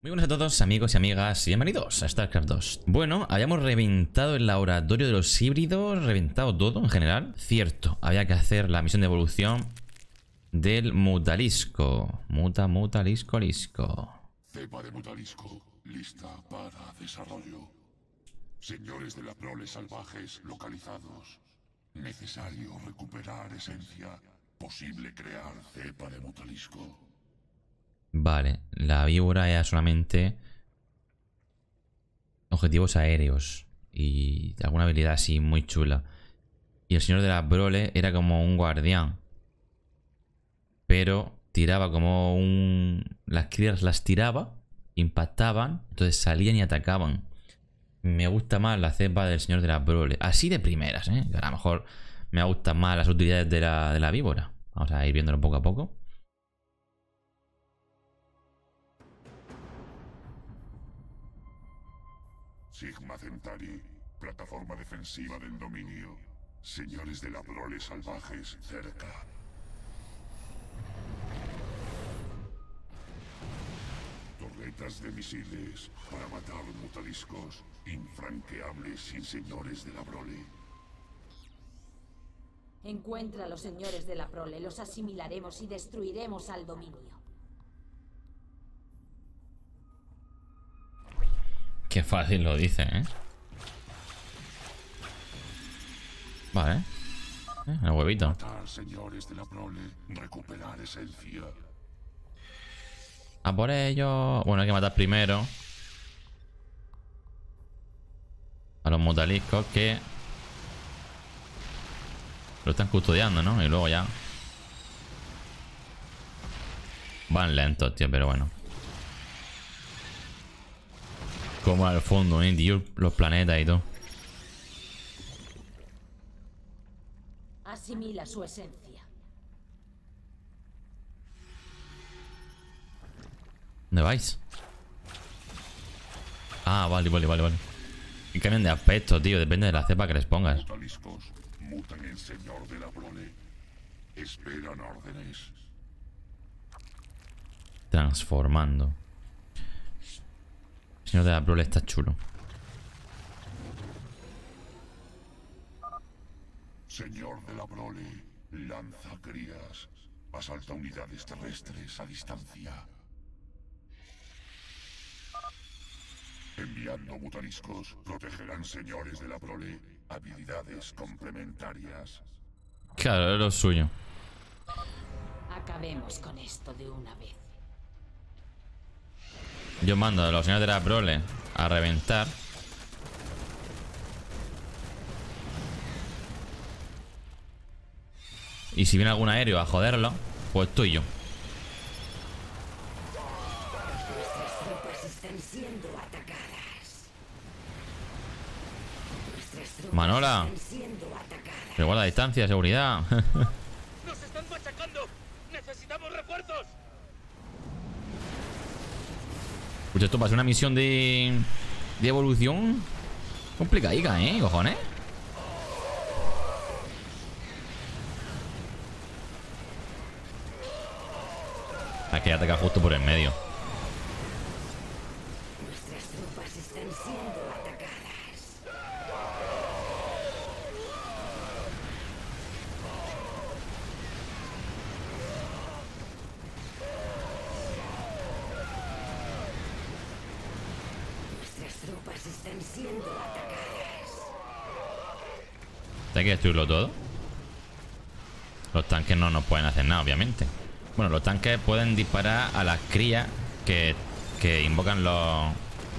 Muy buenas a todos, amigos y amigas, y bienvenidos a StarCraft 2. Bueno, habíamos reventado el laboratorio de los híbridos, reventado todo en general. Cierto, había que hacer la misión de evolución del Mutalisco. Mutalisco. Cepa de Mutalisco, lista para desarrollo. Señores de la prole salvajes localizados. Necesario recuperar esencia. Posible crear cepa de Mutalisco. Vale, la víbora era solamente objetivos aéreos y alguna habilidad así muy chula. Y el señor de la prole era como un guardián, pero tiraba como un... Las crías las tiraba, impactaban, entonces salían y atacaban. Me gusta más la cepa del señor de la prole. Así de primeras, ¿eh? A lo mejor me gustan más las utilidades de la víbora. Vamos a ir viéndolo poco a poco. Sigma Centauri, plataforma defensiva del dominio. Señores de la prole salvajes cerca. Torretas de misiles para matar mutaliscos infranqueables sin señores de la prole. Encuentra a los señores de la prole, los asimilaremos y destruiremos al dominio. Qué fácil lo dice, ¿eh? Vale. El huevito. Matar señores de la prole, recuperar esencia. A por ello. Bueno, hay que matar primero a los mutaliscos que lo están custodiando, ¿no? Y luego ya van lentos, tío, pero bueno. Como al fondo, tío, los planetas y todo. Asimila su esencia. ¿Dónde vais? Ah, vale. Y cambian de aspecto, tío. Depende de la cepa que les pongas. Mutaliscos mutan en señor de la prole. Esperan órdenes. Transformando. El señor de la prole está chulo. Señor de la prole, lanza crías. Asalta unidades terrestres a distancia. Enviando mutaliscos, protegerán señores de la prole. Habilidades complementarias. Claro, es lo suyo. Acabemos con esto de una vez. Yo mando a los señores de la prole a reventar. Y si viene algún aéreo a joderlo, pues tú y yo. Nuestras tropas están siendo atacadas. Nuestras tropas Manola, están siendo atacadas. reguarda distancia, seguridad. ¡Nos están machacando! ¡Necesitamos refuerzos! Pues esto va a ser una misión de evolución complicadica, ¿eh? Cojones. Hay que atacar justo por el medio. Nuestras tropas están siendo atacadas. Nuestras tropas están siendo atacadas. Hay que destruirlo todo. Los tanques no nos pueden hacer nada, obviamente. Bueno, los tanques pueden disparar a las crías que invocan los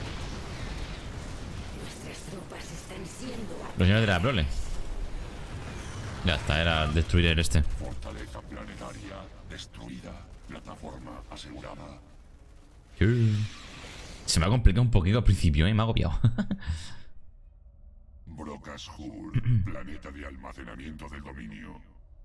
Nuestras tropas están siendo atacadas. señores de la prole. Ya está, era destruir el este. Fortaleza planetaria destruida. Plataforma asegurada. Se me ha complicado un poquito al principio, ¿eh? Me ha agobiado. Brocas Hull, planeta de almacenamiento del dominio.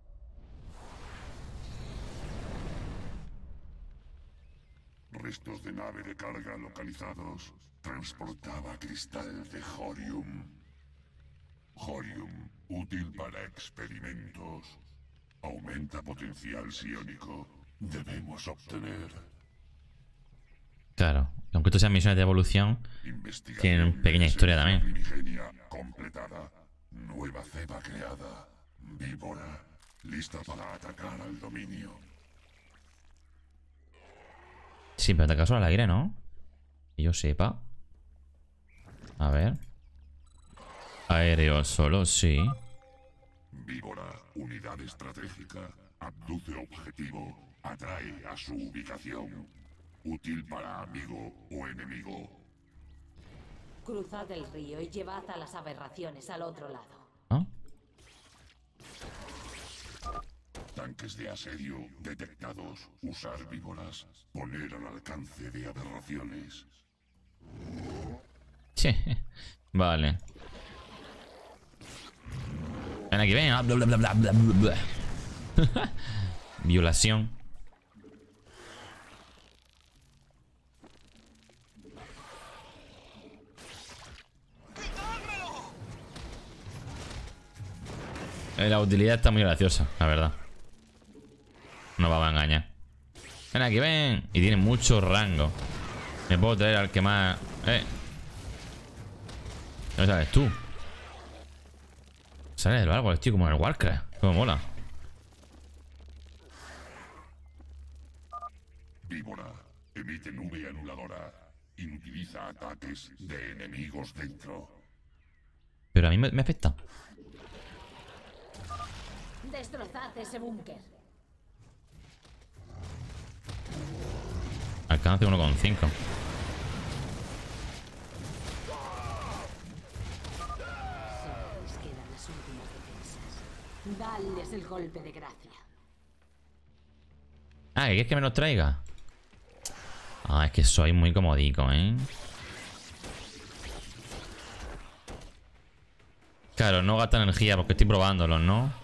Restos de nave de carga localizados. Transportaba cristal de Horium. Horium, útil para experimentos. Aumenta potencial psiónico. Debemos obtener Claro. Aunque esto sean misiones de evolución, tienen pequeña historia también. Primigenia completada. Nueva cepa creada. Víbora. Lista para atacar al dominio. Sí, pero ataca solo al aire, ¿no? Que yo sepa. A ver. Aéreo solo, sí. Víbora, unidad estratégica. Abduce objetivo. Atrae a su ubicación. Útil para amigo o enemigo. Cruzad el río y llevad a las aberraciones al otro lado. ¿Ah? Tanques de asedio detectados. Usar víboras. Poner al alcance de aberraciones. Sí. Vale. Ven aquí, ven. Bla, bla, bla, bla, bla, bla. Violación. La utilidad está muy graciosa, la verdad. No va a engañar. Ven aquí, ven. Y tiene mucho rango. Me puedo traer al que más... ¿Dónde sales tú? Sale del árbol, tío, como en el Warcraft. Como mola. Víbora. Emite nube anuladora. Inutiliza ataques de enemigos dentro. Pero a mí me afecta. Destrozad ese búnker. Alcance 1,5. Sabéis que eran las últimas defensas. Dadles el golpe de gracia. Ah, ¿que quieres que me los traiga? Ah, es que soy muy comodico, ¿eh? Claro, no gasta energía porque estoy probándolos, ¿no?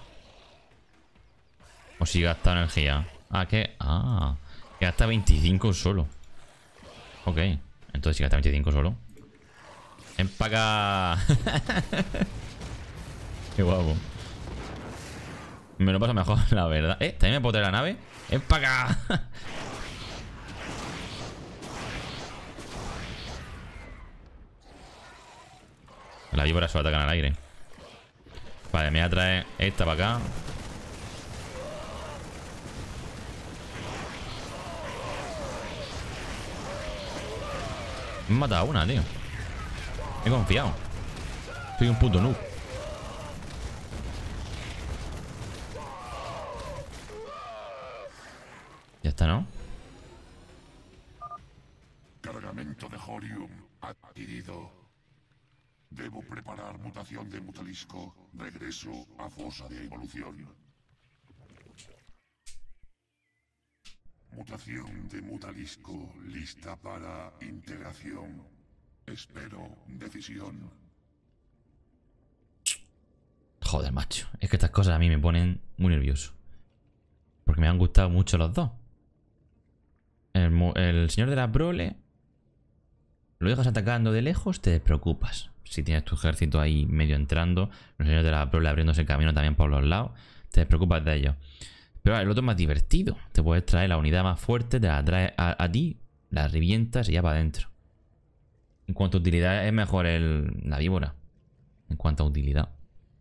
O si gasta energía. Ah, que... Ah, que gasta 25 solo. Ok, entonces si gasta 25 solo. Ven para acá. Qué guapo. Me lo paso mejor, la verdad. ¿También me puedo traer la nave? ¡Ven para acá! La víbora solo atacan al aire. Vale, me voy a traer esta para acá. Me he matado a una, tío. He confiado. Soy un puto noob. Ya está, ¿no? Cargamento de Horium adquirido. Debo preparar mutación de Mutalisco. Regreso a fosa de evolución. Mutación de Mutalisco lista para integración. Espero decisión. Joder, macho. Es que estas cosas a mí me ponen muy nervioso. Porque me han gustado mucho los dos. El señor de la prole. Lo dejas atacando de lejos, te preocupas. Si tienes tu ejército ahí medio entrando, los señores de la prole abriéndose camino también por los lados, te preocupas de ellos. Pero el otro es más divertido. Te puedes traer la unidad más fuerte, te la traes a ti, la revientas y ya para adentro. En cuanto a utilidad, es mejor la víbora. En cuanto a utilidad.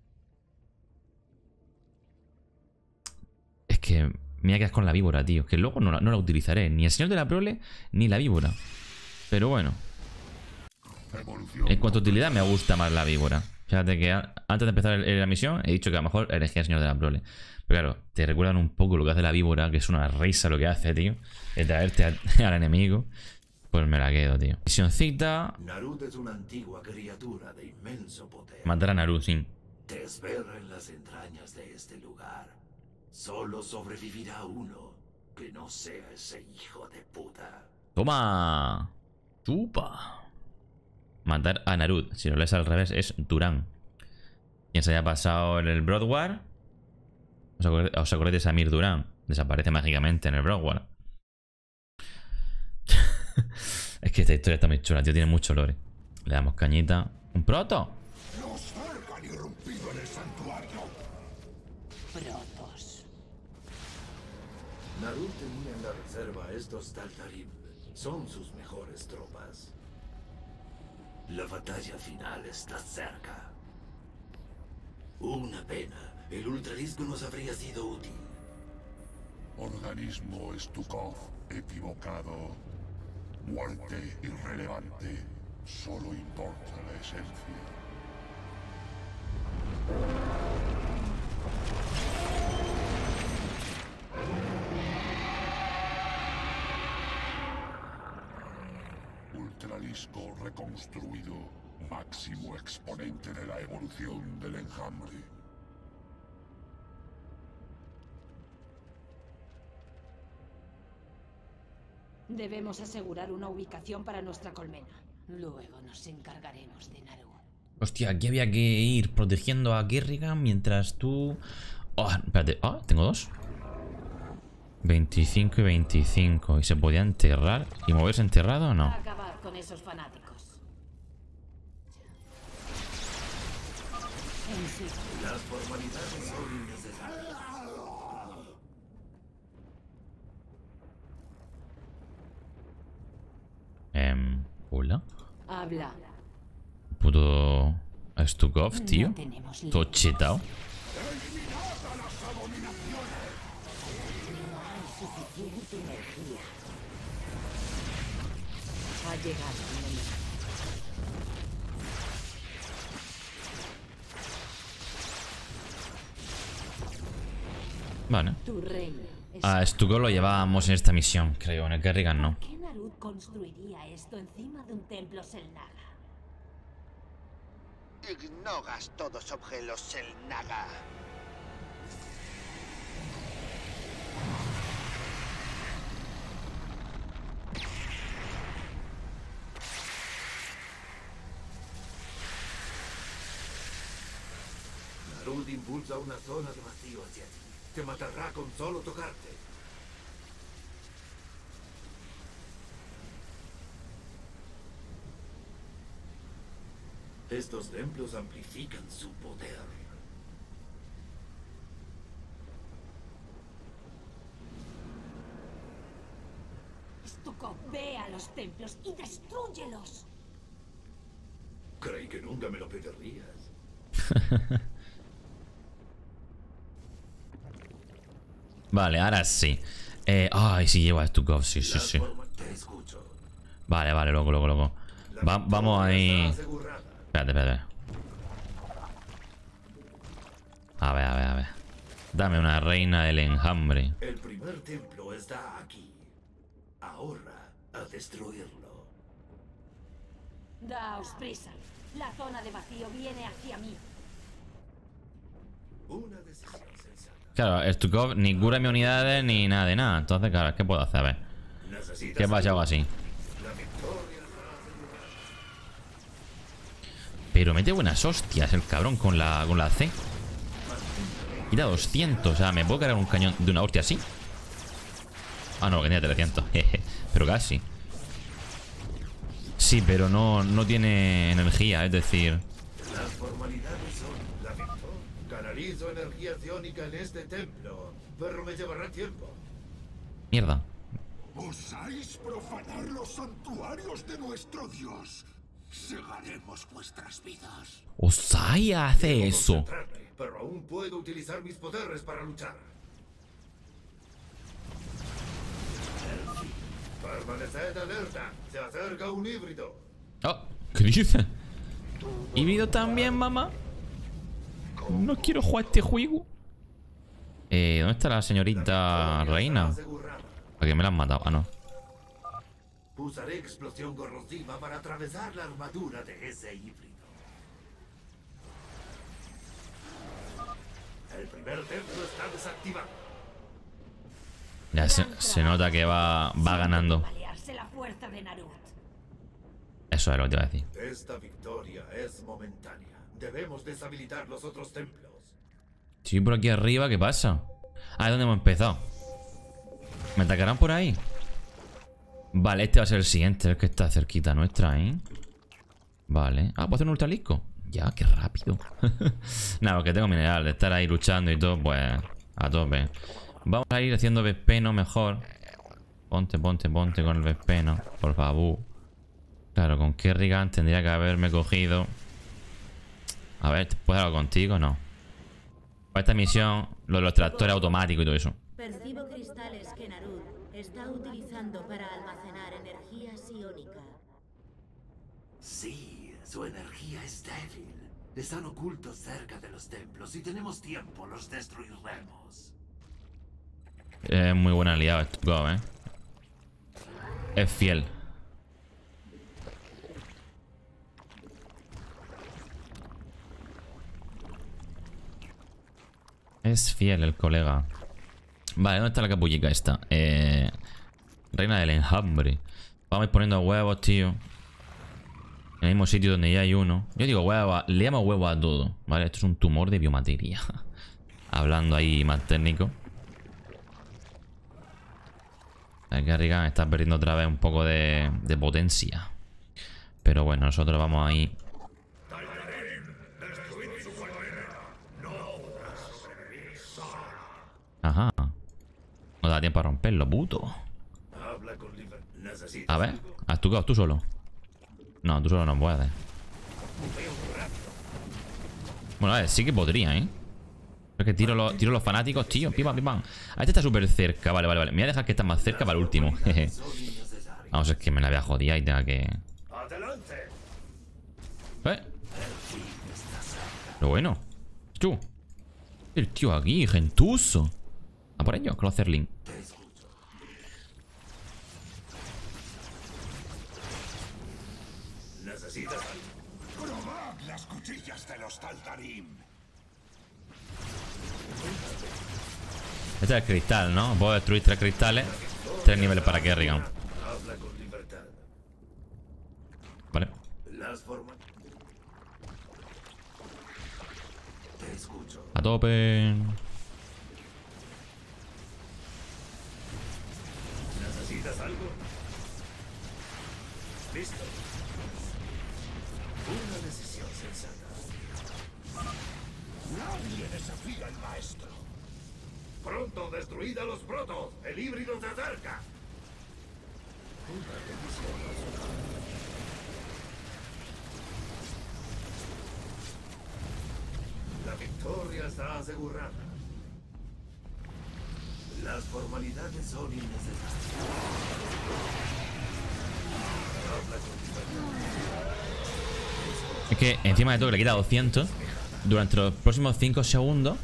Es que me voy a quedar con la víbora, tío. Que luego no la utilizaré. Ni el señor de la prole, ni la víbora. Pero bueno. En cuanto a utilidad, me gusta más la víbora. Fíjate que antes de empezar la misión, he dicho que a lo mejor elegía al señor de la prole. Pero claro, te recuerdan un poco lo que hace la víbora, que es una risa lo que hace, tío. De traerte al enemigo. Pues me la quedo, tío. Misioncita. Narut es una antigua criatura de inmenso poder. Matar a Narut, sí. Te espera en las entrañas de este lugar. Solo sobrevivirá uno que no sea ese hijo de puta. ¡Toma! ¡Chupa! Matar a Narut. Si lo lees al revés, es Durán. Quien se haya pasado en el Broadwar. ¿Os acordáis de Samir Durán? Desaparece mágicamente en el Broadwar. Es que esta historia está muy chula, tío. Tiene mucho lore. Le damos cañita. ¡Un proto! Los Zarg han irrumpido en el santuario. Protos. Narut tenía en la reserva estos Taltarim. son sus mejores tropas. La batalla final está cerca. Una pena. El ultradisco nos habría sido útil. Organismo Stukov equivocado. Muerte irrelevante. Solo importa la esencia. Ultralisco reconstruido. Máximo exponente de la evolución del enjambre. Debemos asegurar una ubicación para nuestra colmena. Luego nos encargaremos de Naru. Hostia, aquí había que ir protegiendo a Kerrigan mientras tú... Oh, espérate. Ah, tengo dos. 25 y 25. ¿Y se podía enterrar? ¿Y moverse enterrado o no? Acabar con esos fanáticos. En sí. Las formalidades son innecesarias. Hola. Habla. Puto Stukov, tío. No tenemos Todo chetao. suficiente energía. Ha llegado el momento. Vale. Tu reino es... A Stukov lo llevábamos en esta misión, creo. En el Kerrigan no. ¿Por qué Narut construiría esto encima de un templo Selnaga? Ignoras todo sobre los Selnaga. Narut impulsa una zona de vacío hacia ti. Te matará con solo tocarte. Estos templos amplifican su poder. Stukov, ve a los templos y destrúyelos. Creí que nunca me lo pedirías. Vale, ahora sí. Ay, sí llevo a Stukov, sí, sí, sí. Te escucho. Vale, vale, loco. Vamos ahí. Asegurada. Espérate. A ver. Dame una reina del enjambre. El primer templo está aquí. Ahora, a destruirlo. Daos prisa. La zona de vacío viene hacia mí. Una decisión sensata. Claro, Stukov ni cura mis unidades ni nada de nada. Entonces, claro, ¿qué puedo hacer? A ver. Necesitas ¿Qué pasa algo así? la victoria para asegurar. Pero mete buenas hostias el cabrón con la C. Quita 200. O sea, ¿me puedo cargar un cañón de una hostia así? Ah, no, que tenía 300. Jeje. Pero casi. Sí, pero no tiene energía, es decir... Las formalidades son la victoria. Canalizo energía psiónica en este templo, pero me llevará tiempo. Mierda. ¿Osáis profanar los santuarios de nuestro Dios? Segaremos vuestras vidas. Osai hace eso. Concentrarme, pero aún puedo utilizar mis poderes para luchar. Permaneced alerta. Se acerca un híbrido. Oh, ¿qué dice? ¿Híbrido también, mamá? No quiero jugar este juego. ¿Dónde está la señorita reina? Asegurada. ¿A que me la han matado? Ah, no. Usaré explosión corrosiva para atravesar la armadura de ese híbrido. El primer templo está desactivado. Ya se nota que va ganando. Balearse la fuerza de Narut. Eso es lo que te iba a decir. Esta victoria es momentánea. Debemos deshabilitar los otros templos. Si voy por aquí arriba, ¿qué pasa? Ah, es donde hemos empezado. ¿Me atacarán por ahí? Vale, este va a ser el siguiente, el que está cerquita nuestra, ¿eh? Vale. Ah, ¿puedo hacer un ultralisco? Ya, qué rápido. Nada, porque tengo mineral. De estar ahí luchando y todo, pues... A tope. Vamos a ir haciendo Vespeno mejor. Ponte con el Vespeno, por favor. Claro, con Kerrigan tendría que haberme cogido. A ver, ¿puedo hablar contigo? No. Para esta misión, los tractores automáticos y todo eso. Percibo cristales que Narud está utilizando para almacenar energía psiónica. Sí, su energía es débil. Están ocultos cerca de los templos. Si tenemos tiempo, los destruiremos. Es muy buen aliado esto, Go, ¿eh? Es fiel. Es fiel el colega. Vale, ¿dónde está la capullica esta? Reina del enjambre. Vamos a ir poniendo huevos, tío. En el mismo sitio donde ya hay uno. Yo digo huevos, le llamo huevo a todo. Vale, esto es un tumor de biomateria. Hablando ahí más técnico. El Kerrigan está perdiendo otra vez un poco de potencia. Pero bueno, nosotros vamos ahí. Ajá. No da tiempo a romperlo, puto. A ver, ¿has tú solo? No, tú solo no puedes. Bueno, a ver, sí que podría, ¿eh? Es que tiro los fanáticos, tío. Pim, pim, pam. A este está súper cerca. Vale. Me voy a dejar que está más cerca para el último. Vamos, es que me la voy a joder y tenga que... Pero bueno. Tú. El tío aquí, gentuso. A por ello, Closerling. ¡Probad las cuchillas de los Taldarim! Este es el cristal, ¿no? Puedo destruir 3 cristales. 3 niveles para Kerrigan. Vale. A tope. ¿Necesitas algo? Listo. Una decisión sensata. Nadie desafía al maestro. Pronto destruid a los protos. El híbrido se acerca. Una decisión razonable. La victoria está asegurada. Las formalidades son innecesarias. Es que encima de todo que le quita 200 durante los próximos 5 segundos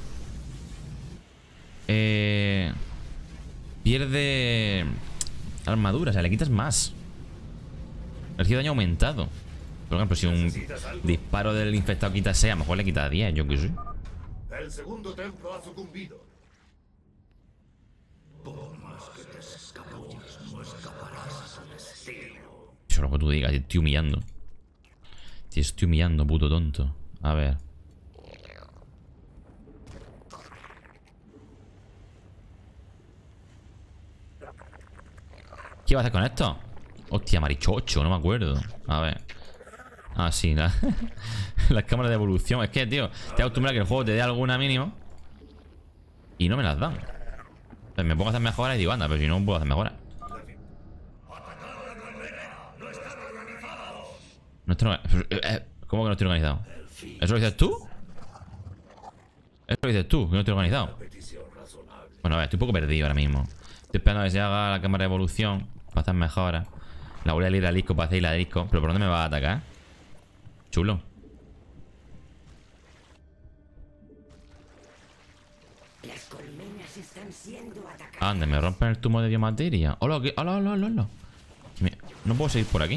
pierde armadura, o sea, le quitas más. Recibe daño aumentado. Por ejemplo, si un disparo del infectado quita 6, a lo mejor le quita 10, yo qué sé. El segundo templo ha sucumbido. Por más que te escabullas, no escaparás a su destino. Eso es lo que tú digas, te estoy humillando. Te estoy humillando, puto tonto. A ver. ¿Qué va a hacer con esto? Hostia, marichocho, no me acuerdo. A ver. Ah, sí, las cámaras de evolución. Es que, tío, te acostumbras a que el juego te dé alguna mínimo y no me las dan. Entonces me pongo a hacer mejoras y digo, anda, pero si no puedo hacer mejoras. No estoy ¿cómo que no estoy organizado? ¿Eso lo dices tú? ¿Eso lo dices tú? Que no estoy organizado. Bueno, a ver, estoy un poco perdido ahora mismo. Estoy esperando a que se haga la cámara de evolución para hacer mejoras. La voy a ir al disco para hacer la disco. Pero ¿por dónde me va a atacar? Chulo. Las colmenas están siendo atacadas. Ande, me rompen el tumor de biomateria. Hola, ¿qué? Hola. No puedo seguir por aquí.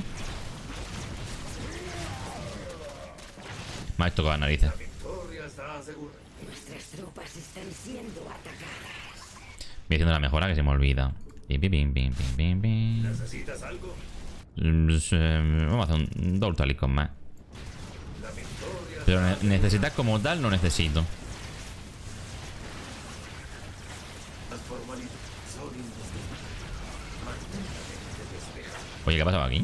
Me ha tocado las narices. Nuestras tropas están siendo atacadas. Voy haciendo la mejora que se me olvida. Pim. ¿Necesitas algo? Vamos a hacer un double talicón más. Pero necesitas como tal, no necesito. Oye, ¿qué ha pasado aquí?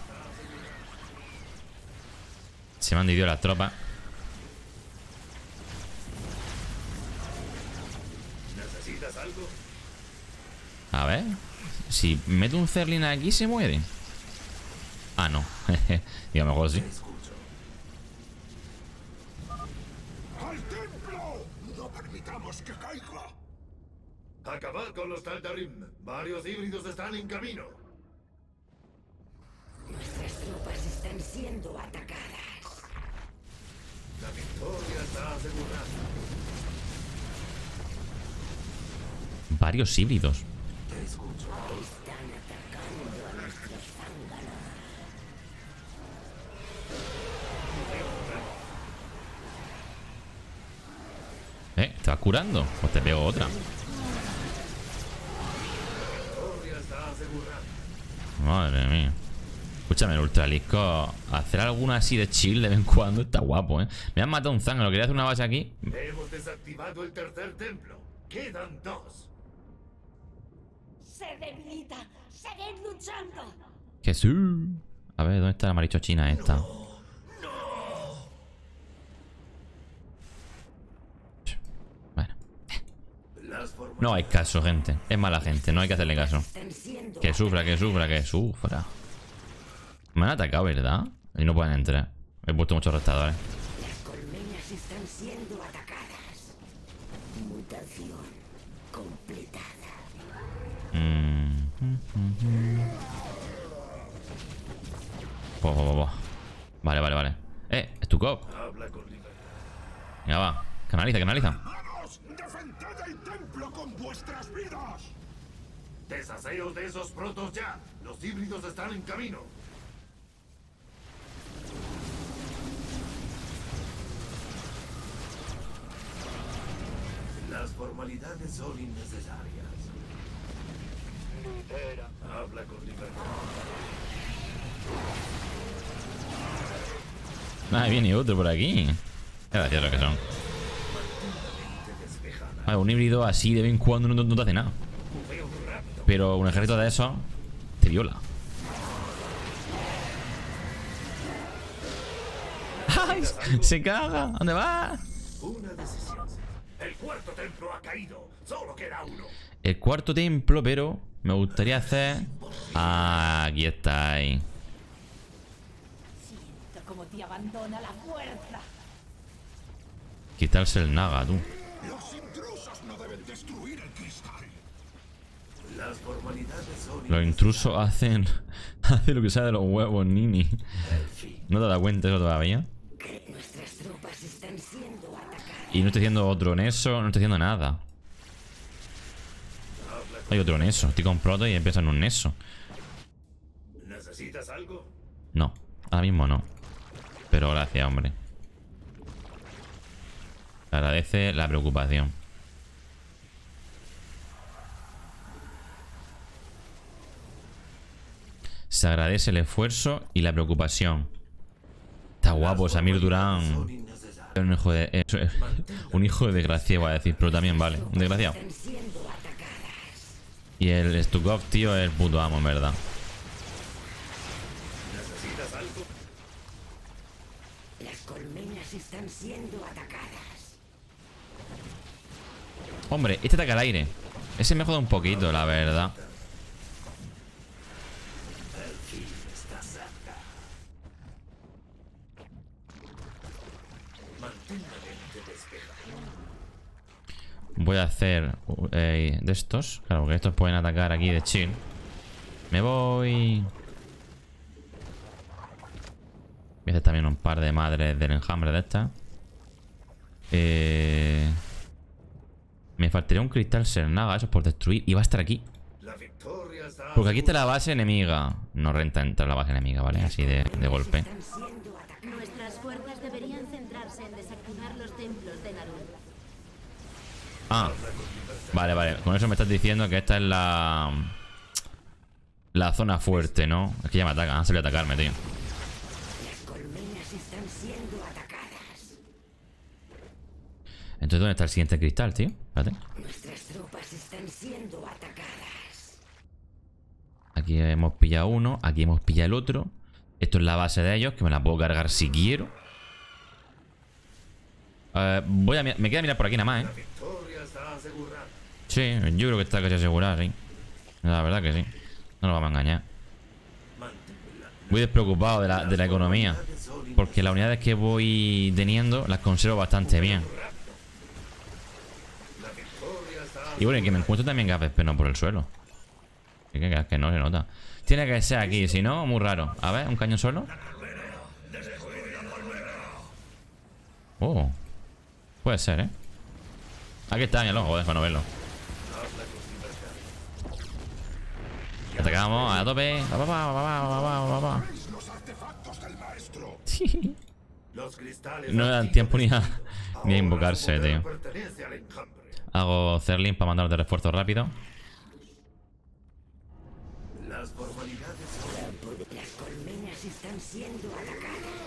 Se me han dividido las tropas. ¿Necesitas algo? A ver. Si meto un Zerlin aquí, ¿se muere? Ah, no. Digo, a lo mejor sí. ¡Al templo! ¡No permitamos que caiga! Acabad con los Taldarim. Varios híbridos están en camino. Nuestras tropas están siendo atacadas. La victoria está asegurada. Varios híbridos. Te escucho. Están atacando a nuestros zánganos. ¿Te vas curando? Pues te pego otra. La victoria está asegurada. Madre mía. Escúchame, el Ultralisco. Hacer alguna así de chill de vez en cuando está guapo, ¿eh? Me han matado un zángano. Quería hacer una base aquí. Hemos desactivado el tercer templo. Quedan 2. ¡Se debilita! ¡Seguid luchando! Jesús. A ver, ¿dónde está la marichochina esta? Bueno. No hay caso, gente. Es mala gente, no hay que hacerle caso. Están siendo Que sufra, que sufra, que sufra. Me han atacado, ¿verdad? Y no pueden entrar. He puesto muchos restadores. Las colmenas están siendo atacadas. Mutación completada. Vale, vale, vale. Stukov. Habla con libertad. Venga, va. Canaliza, canaliza. ¡Hermanos! ¡Defended el templo con vuestras vidas! Deshaceos de esos protos ya. Los híbridos están en camino. Las formalidades son innecesarias. Libera. Habla con libertad. Ah, viene otro por aquí. Qué graciosos que son. Un híbrido así de vez en cuando no te hace nada. Pero un ejército de esos te viola. ¡Ay! ¡Se caga! ¿Dónde va? Una decisión. El cuarto templo ha caído. Solo queda uno. El cuarto templo, pero me gustaría hacer... Ah, aquí está ahí. Siento como te abandona la fuerza. Quitarse el naga, tú. Los intrusos no deben destruir el cristal. Las formalidades son Los intrusos hacen lo que sale de los huevos, Nini. ¿No te das cuenta eso todavía? Nuestras tropas están siendo atacadas. Y no estoy haciendo otro Neso, no estoy haciendo nada. Hay otro Neso. Estoy con Proto y empieza en un Neso. ¿Necesitas algo? No, ahora mismo no. Pero gracias, hombre. Se agradece la preocupación. Se agradece el esfuerzo y la preocupación. Está guapo, Samir Durán. Son innecesarias. Un hijo de... un hijo de desgracia, voy a decir. Pero también vale, un desgraciado. Están siendo atacadas. Y el Stukov, tío, es el puto amo, en verdad. ¿Necesitas algo? Las colmenas están siendo atacadas. Hombre, este ataca al aire. Ese me joda un poquito, la verdad. El fin está cerca. Mantén la mente despejada. Voy a hacer de estos. Claro, que estos pueden atacar aquí de chill. Me voy. Voy a hacer también un par de madres del enjambre de estas. Me faltaría un cristal Sernaga, eso es por destruir. Y va a estar aquí. La victoria está Porque aquí está la base enemiga. No renta entrar la base enemiga, ¿vale? Así de golpe. Están siendo atacadas. Nuestras fuerzas deberían centrarse en desactivar los templos de Narul. Ah, vale, vale. Con eso me estás diciendo que esta es la zona fuerte, ¿no? Es que ya me atacan. Han salido a atacarme, tío. Las colmenas están siendo atacadas. Entonces, ¿dónde está el siguiente cristal, tío? Espérate. Nuestras tropas están siendo atacadas. Aquí hemos pillado uno. Aquí hemos pillado el otro. Esto es la base de ellos, que me la puedo cargar si quiero. Me queda mirar por aquí nada más, ¿eh? La victoria está asegurada. Sí, yo creo que está casi asegurada, sí. La verdad que sí. No nos vamos a engañar. Muy despreocupado de la economía. Porque las unidades que voy teniendo las conservo bastante bien. Y bueno, y que me encuentro también gafes, pero no por el suelo. Que no se nota. Tiene que ser aquí, si no, muy raro. A ver, un cañón solo. Oh. Puede ser, ¿eh? Aquí está, míralo, joder, para no verlo. Atacamos a tope. No dan tiempo ni a invocarse, tío. Hago Zerlin para mandar de refuerzo rápido. Las formalidades son... Las colmenas están siendo atacadas.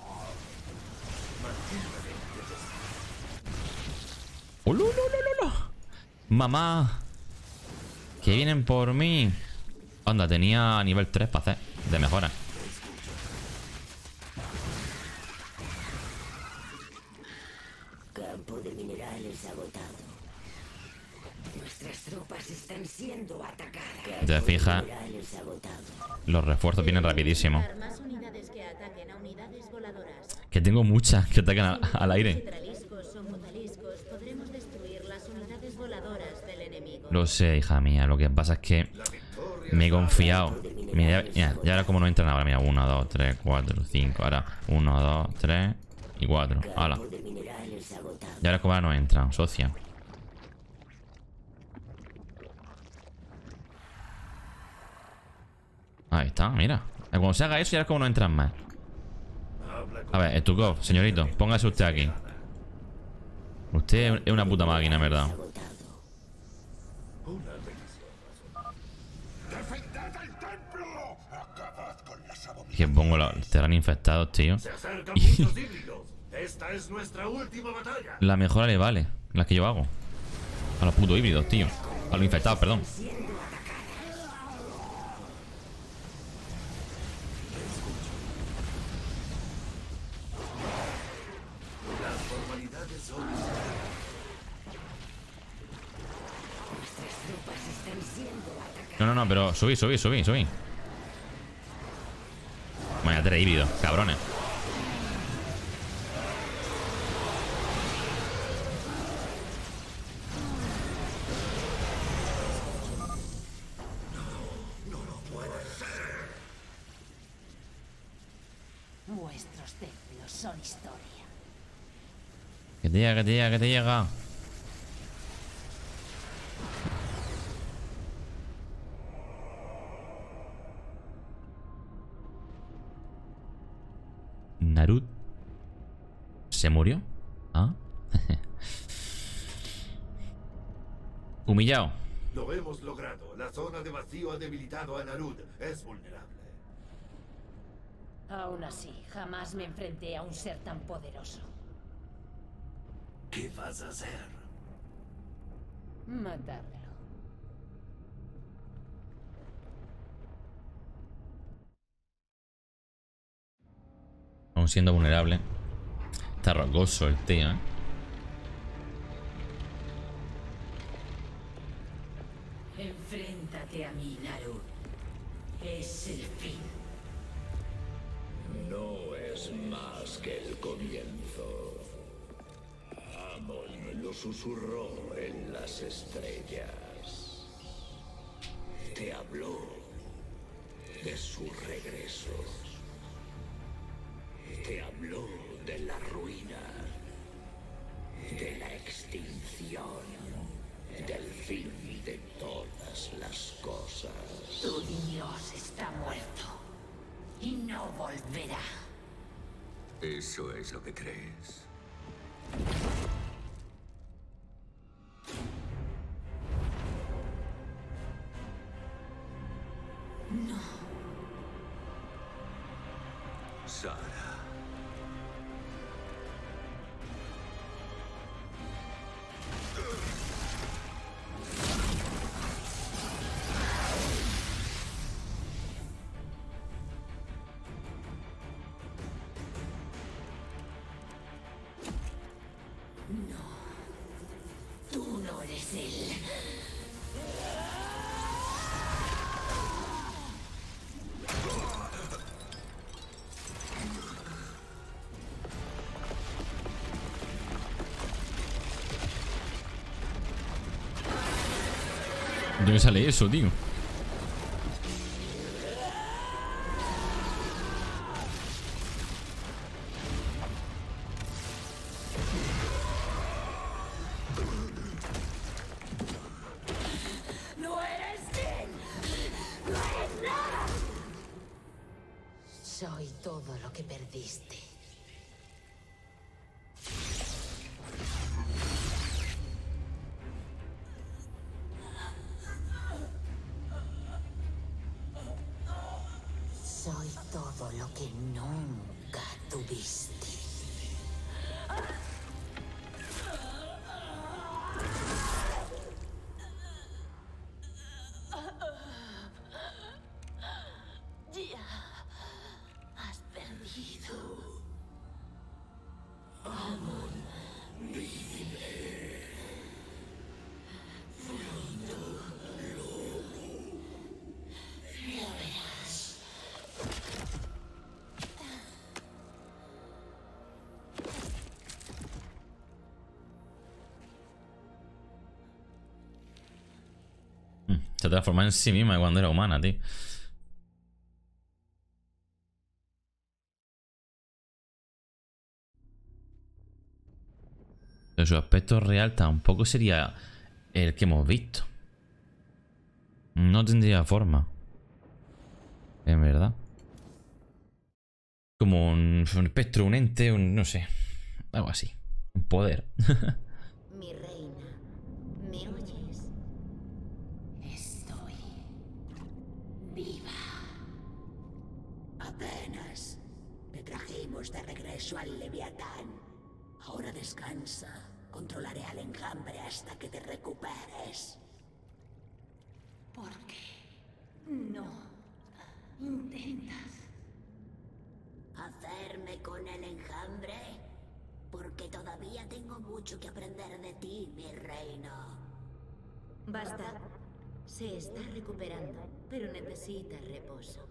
¡Oh, no, no, no, no! ¡Mamá! Que vienen por mí. Anda, tenía nivel 3 para hacer de mejora. Campo de minerales agotado. Nuestras tropas están siendo atacadas. Te fijas, los refuerzos vienen rapidísimo. Más unidades que ataquen a unidades voladoras. Que tengo muchas que atacan al aire. Traliscos o mutaliscos podremos destruir las unidades voladoras del enemigo. Lo sé, hija mía. Lo que pasa es que me he confiado. Mira, ya ahora como no entran ahora. Mira, 1, 2, 3, 4, 5. Ahora 1, 2, 3 y 4. Hala. Y ahora como ahora no entran, socia. Ahí está, mira. Cuando se haga eso ya es como no entran más. A ver, Stukov, señorito, póngase usted aquí. Usted es una puta máquina, en verdad. Y que pongo los terrenos infectados, tío. Se acercan muchos híbridos. Esta es nuestra última batalla. La mejora le vale, la que yo hago. A los putos híbridos, tío. A los infectados, perdón. Las formalidades son... No, no, pero subí. Vaya, 3 híbridos, cabrones. Vuestros templos son historia. Que te llega. Narud ¿se murió? ¿Ah? Humillado. Lo hemos logrado. La zona de vacío ha debilitado a Narud. Es vulnerable. Aún así, jamás me enfrenté a un ser tan poderoso. ¿Qué vas a hacer? Matármelo. Aún siendo vulnerable. Está rocoso el tío, ¿eh? Enfréntate a mí, Narud. Es el fin. No es más que el comienzo. Amon lo susurró en las estrellas. Te habló de su regreso. Te habló de la ruina, de la extinción, del fin de todas las cosas. Tu Dios está muerto. Y no volverá. ¿Eso es lo que crees? No. Sara. Tú no eres él. ¿De dónde sale eso, tío? Soy todo lo que perdiste. Soy todo lo que nunca tuviste. Ya has perdido. Se transforma en sí misma cuando era humana, tío. Pero su aspecto real tampoco sería el que hemos visto. No tendría forma. En verdad. Como un espectro, un ente, no sé. Algo así. Un poder. Mi reina, ¿me oyes? Estoy viva. Apenas. Te trajimos de regreso al Leviatán. Ahora descansa. Controlaré al enjambre hasta que te recuperes. ¿Por qué no intentas? ¿Hacerme con el enjambre? Porque todavía tengo mucho que aprender de ti, mi reino. Basta. Se está recuperando, pero necesita reposo.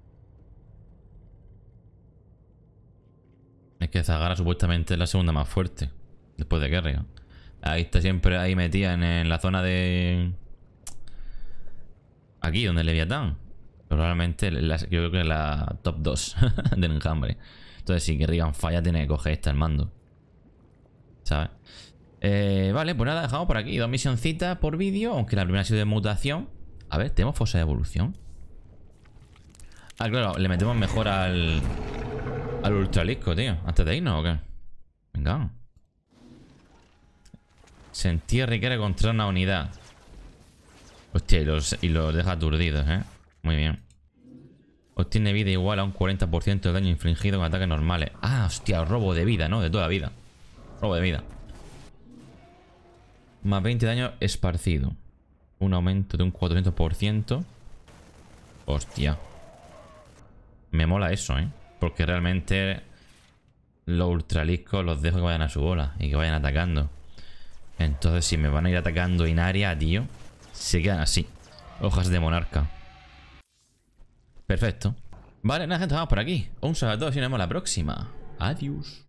Es que Zagara supuestamente es la segunda más fuerte. Después de Kerrigan. Ahí está siempre ahí metida en la zona de... Aquí, donde el Leviatán. Probablemente yo creo que es la top 2 del enjambre. Entonces si Kerrigan falla tiene que coger esta al mando. ¿Sabes? Vale, pues nada, dejamos por aquí 2 misioncitas por vídeo. Aunque la primera ha sido de mutación. A ver, ¿tenemos fosa de evolución? Ah, claro, le metemos mejor al ultralisco, tío. Antes de irnos, ¿o qué? Venga. Se entierra y quiere contra una unidad. Hostia, y los deja aturdidos, ¿eh? Muy bien. Obtiene vida igual a un 40% de daño infligido con ataques normales. Ah, hostia, robo de vida, ¿no? De toda la vida. Robo de vida. Más 20 de daño esparcido. Un aumento de un 400%. Hostia. Me mola eso, ¿eh? Porque realmente los ultraliscos los dejo que vayan a su bola y que vayan atacando. Entonces si me van a ir atacando en área, tío, se quedan así. Hojas de monarca. Perfecto. Vale, nada, gente, vamos por aquí. Un saludo a todos y nos vemos la próxima. Adiós.